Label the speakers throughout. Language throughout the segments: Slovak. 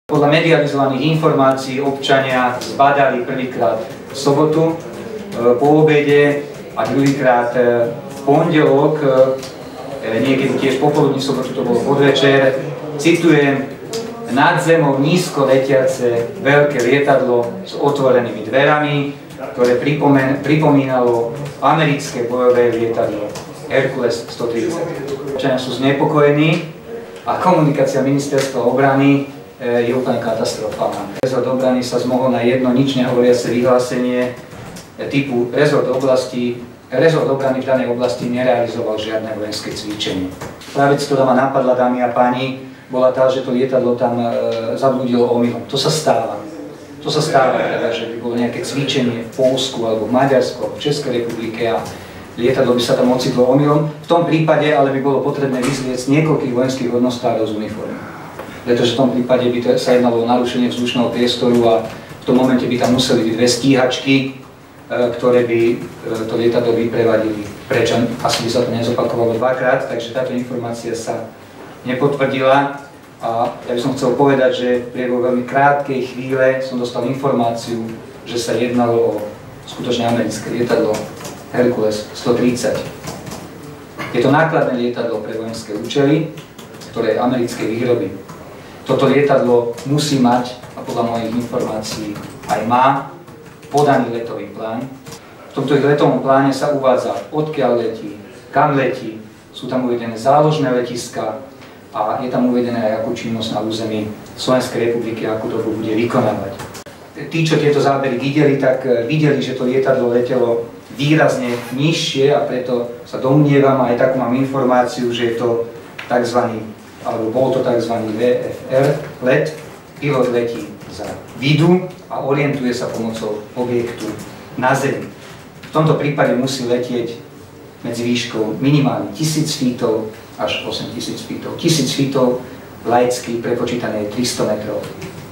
Speaker 1: Podľa medializovaných informácií občania zbadali prvýkrát v sobotu po obede a druhýkrát v pondelok, niekedy tiež popoludní, sobotu to bolo podvečer, citujem, nad zemou nízko letiace veľké lietadlo s otvorenými dverami, ktoré pripomínalo americké bojové lietadlo Hercules 130. Občania sú znepokojení a komunikácia ministerstva obrany je úplne katastrofálna. Rezort obrany sa zmohol na jedno nič nehovoriace vyhlásenie typu rezort obrany v danej oblasti nerealizoval žiadne vojenské cvičenie. Práve ktorá ma napadla, dámy a páni, bola tá, že to lietadlo tam zablúdilo omylom. To sa stáva. To sa stáva, teda, že by bolo nejaké cvičenie v Poľsku alebo v Maďarsku alebo v Českej republike a lietadlo by sa tam ocitlo omylom. V tom prípade ale by bolo potrebné vyzliecť niekoľkých vojenských hodnostárov z uniformy. Pretože v tom prípade by sa jednalo o narušenie vzdušného priestoru a v tom momente by tam museli byť dve stíhačky, ktoré by to lietadlo vyprevadili preč. Asi by sa to nezopakovalo dvakrát, takže táto informácia sa nepotvrdila. A ja by som chcel povedať, že v priebehu veľmi krátkej chvíle som dostal informáciu, že sa jednalo o skutočne americké lietadlo Hercules 130. Je to nákladné lietadlo pre vojenské účely, ktoré je americkej výroby. Toto lietadlo musí mať, a podľa mojich informácií aj má, podaný letový plán. V tomto letovom pláne sa uvádza, odkiaľ letí, kam letí, sú tam uvedené záložné letiská a je tam uvedené aj akú činnosť na území Slovenskej republiky, akú to bude vykonávať. Tí, čo tieto zábery videli, tak videli, že to lietadlo letelo výrazne nižšie a preto sa domnievam, aj takú mám informáciu, že je to tzv. Alebo bol to tzv. VFR let. Pilot letí za vidu a orientuje sa pomocou objektu na Zemi. V tomto prípade musí letieť medzi výškou minimálne 1000 feetov až 8000 feetov. 1000 feetov laicky prepočítané je 300 metrov.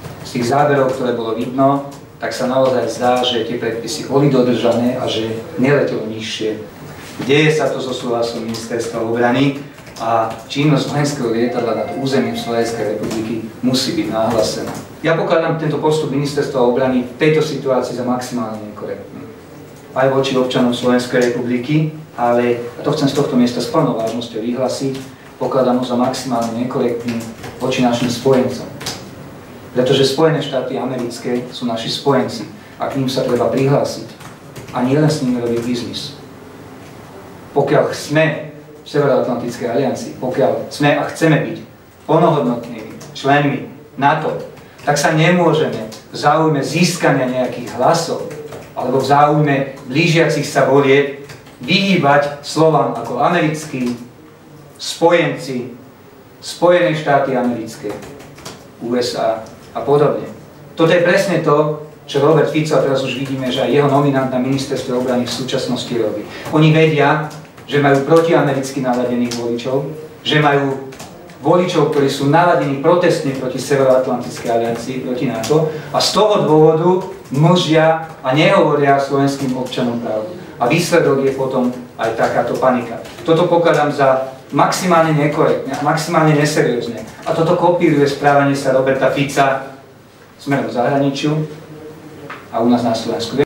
Speaker 1: Z tých záberov, ktoré bolo vidno, tak sa naozaj zdá, že tie predpisy boli dodržané a že neletelo nižšie. Deje sa to so súhlasom ministerstva obrany a činnosť vojenského lietadla nad územím Slovenskej republiky musí byť nahlásená. Ja pokladám tento postup ministerstva obrany v tejto situácii za maximálne nekorektný. Aj voči občanom Slovenskej republiky, ale, a to chcem z tohto miesta s plnou vážnosťou vyhlásiť, pokladám ho za maximálne nekorektný voči našim spojencom. Pretože Spojené štáty americké sú naši spojenci a k ním sa treba prihlásiť a nielen s nimi robiť biznis. Pokiaľ sme v Severoatlantickej aliancii, pokiaľ sme a chceme byť plnohodnotnými členmi NATO, tak sa nemôžeme v záujme získania nejakých hlasov alebo v záujme blížiacich sa volieb vyhýbať slovám ako americkí, spojenci, Spojené štáty americké, USA a podobne. Toto je presne to, čo Robert Fico, a teraz už vidíme, že aj jeho nominant na ministerstve obrany v súčasnosti robí. Oni vedia, že majú protiamericky naladených voličov, že majú voličov, ktorí sú naladení protestne proti Severoatlantickej aliancii, proti NATO a z toho dôvodu mlžia a nehovoria slovenským občanom pravdu. A výsledok je potom aj takáto panika. Toto pokladám za maximálne nekorektne a maximálne neseriózne. A toto kopíruje správanie sa Roberta Fica smerom k zahraničiu a u nás na Slovensku.